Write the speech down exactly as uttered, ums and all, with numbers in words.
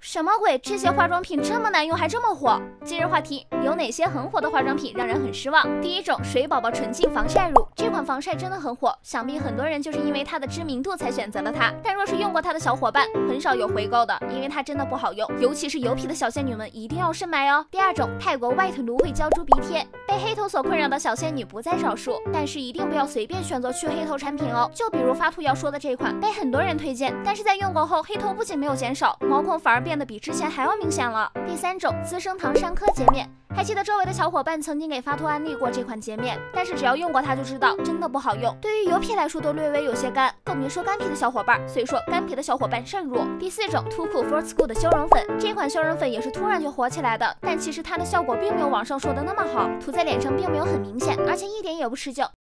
什么鬼？这些化妆品这么难用还这么火？今日话题：有哪些很火的化妆品让人很失望？第一种，水宝宝纯净防晒乳，这款防晒真的很火，想必很多人就是因为它的知名度才选择了它。但若是用过它的小伙伴，很少有回购的，因为它真的不好用，尤其是油皮的小仙女们一定要慎买哦。第二种，泰国 White 芦荟胶猪鼻贴，被黑头所困扰的小仙女不在少数，但是一定不要随便选择去黑头产品哦。就比如发图要说的这款，被很多人推荐，但是在用过后，黑头不仅没有减少，毛孔反而变得比之前还要明显了。第三种，资生堂山科洁面，还记得周围的小伙伴曾经给发图安利过这款洁面，但是只要用过它就知道真的不好用，对于油皮来说都略微有些干，更别说干皮的小伙伴，所以说干皮的小伙伴慎入。第四种，图库 For School 的修容粉，这款修容粉也是突然就火起来的，但其实它的效果并没有网上说的那么好，涂在脸上并没有很明显，而且一点也不持久。